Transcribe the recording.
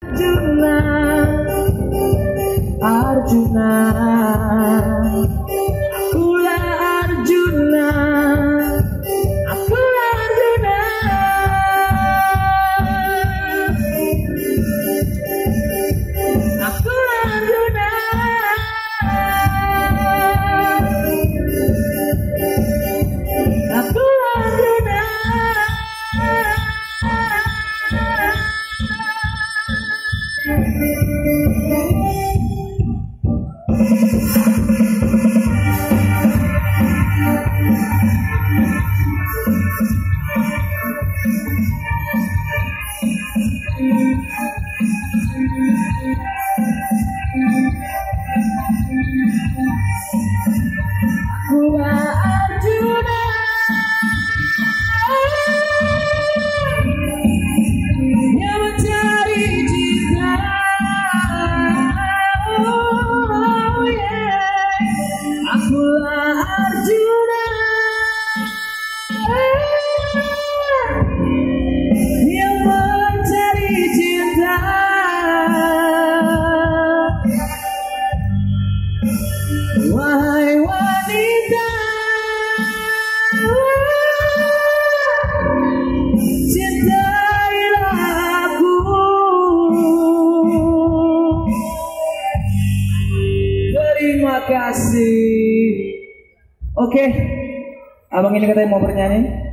Arjuna, Arjuna, akulah Arjuna, akulah Arjuna, akulah Arjuna, akulah Arjuna. Akulah Arjuna, yang mencari cinta. Oh, yeah. Akulah Arjuna, yang mencari cinta. Wahai wanita, cintailah aku. Terima kasih. Oke, abang ini katanya mau bernyanyi.